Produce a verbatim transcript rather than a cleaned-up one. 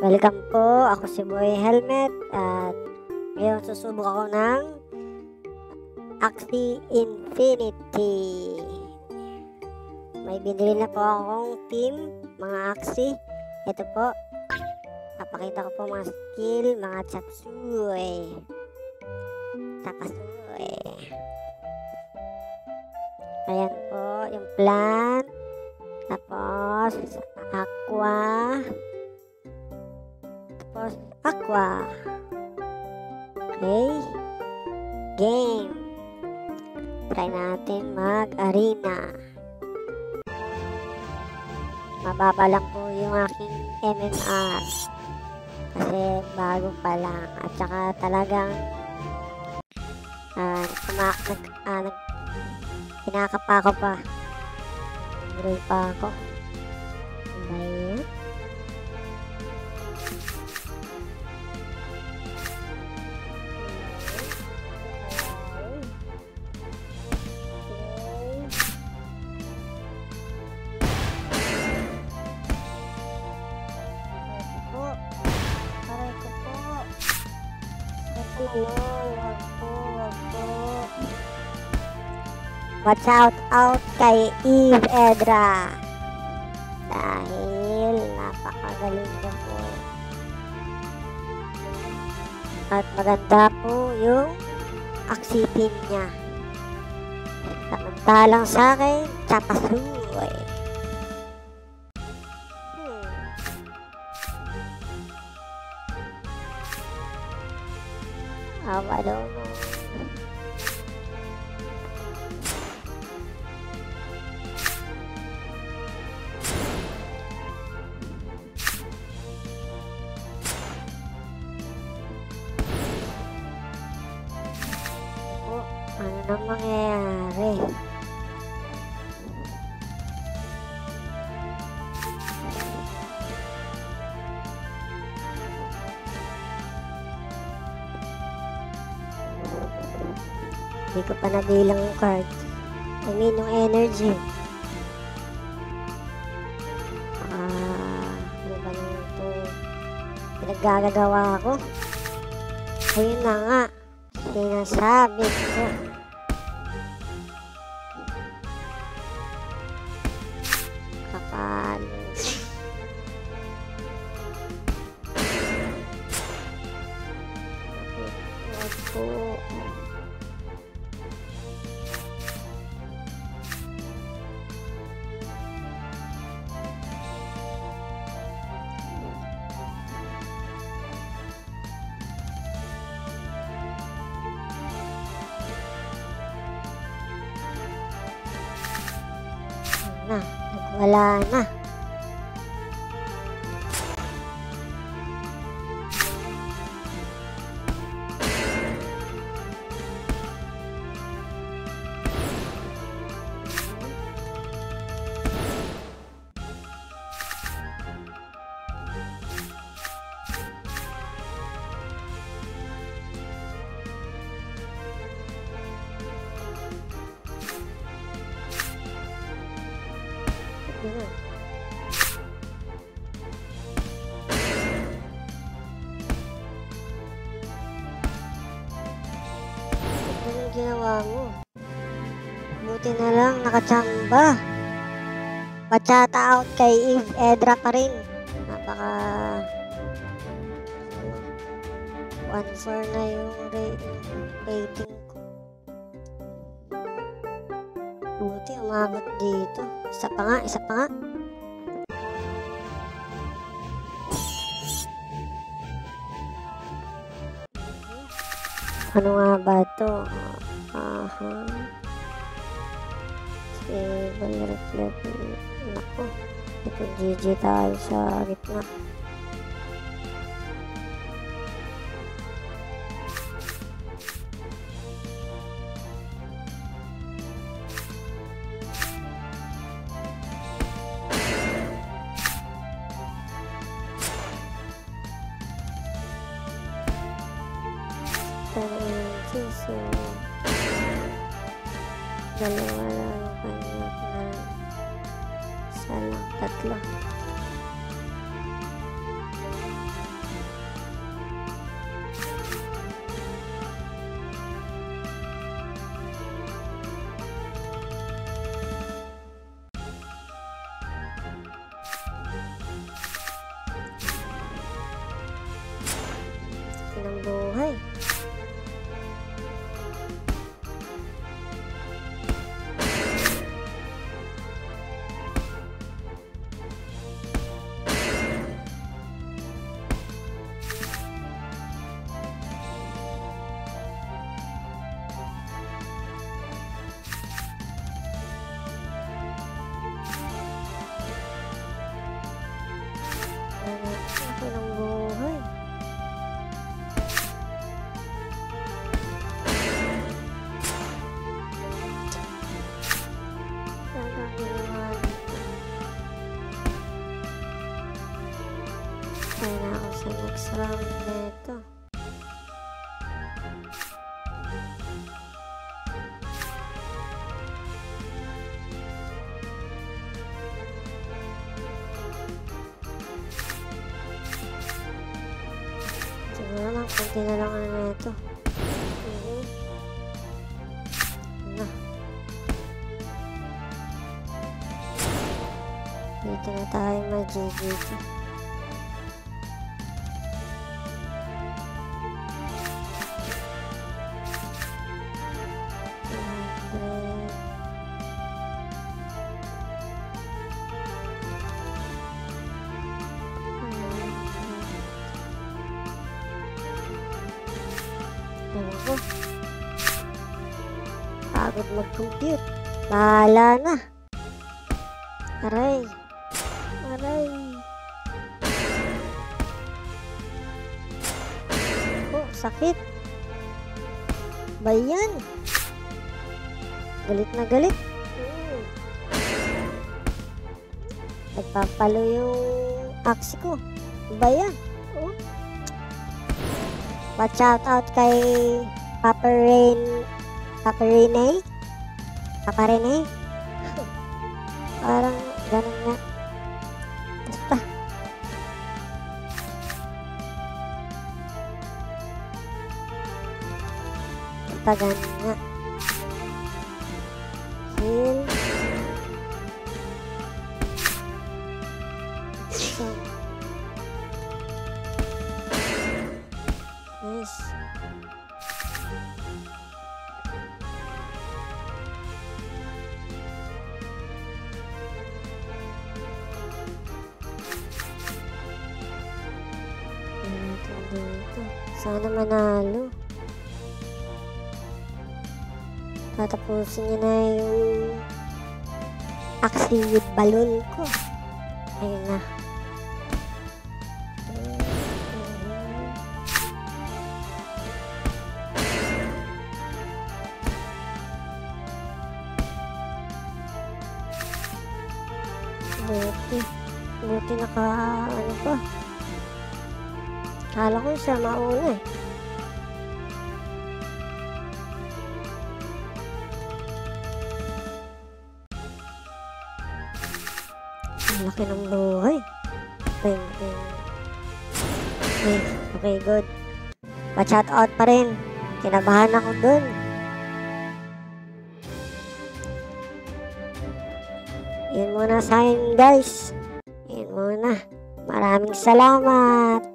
Welcome po, ako si Boy Helmet at ngayon susubok ako ng Axie Infinity. May binili na po akong team, mga Axie. Ito po, papakita ko po mga skill, mga chapsuy. Tapasuy. Ayan po, yung plant. Tapos, aqua. Tapos, aqua. Okay. Game. Try natin mag-arena. Mababa lang po yung aking M M R. Kasi bago pa lang. At saka talagang uh, kumak nag, uh, nag, kinakapa ko pa. Nag-roll pa ako. Ayan. Wag po, wag po. Watch out out kay Eve Edra dahil napakagaling niya po at maganda po yung Axie team niya. Samantalang sa akin, Tapasuy. Oh, I don't know. Oh, ano nang mangyayari? Hindi ko pa nabilang yung cards. I mean, yung energy. Ah, ano ba naman ito? Pinaggagawa ko. Ayun na nga. Sinasabi ko. Kapal. Wag po. Na, nagwala na. Hmm. Ano yung ginawa mo? Buti na lang nakachamba. Bachata out kay Eve Edra pa rin. Napaka one four na yung rating ko. Buti umabot dito. Isa pa nga, isa pa nga. Ano nga ba ito? Aha. Stable reflect. Naku. Ito G G tayo sa gitna. So, dalawa lang kanya na isa lang, tatlo. ng buhay. Laki ng buhay. Talagang ginawa nito. Kaya na ako sa next round nito. Siguro lang, kunti na lang ano na ito. Mm-hmm. Na. Dito na tayo mag-G G ito. Ako. Pagod mag-compute. Bahala na. Aray. Aray. Oh, sakit. Bayan. Galit na galit. Hmm. Nagpapalo yung axe ko. Bayan. Oh. Watch out out kay Papa Rain, Papa Rene, Papa Rene. Parang ganun nga. Basta. Basta ganun nga. Heal. So. Nice. Dito. Sana manalo. Tatapusin niya na yung axe with balloon ko. Ayun na. Buti. Buti naka ano pa. Kala ko siya mauna eh. Ang laki ng buhay. Okay, okay. Okay, okay, good. Pa-chat out pa rin. Kinabahan ako dun. Yun muna sa akin guys. Yun muna. Maraming salamat.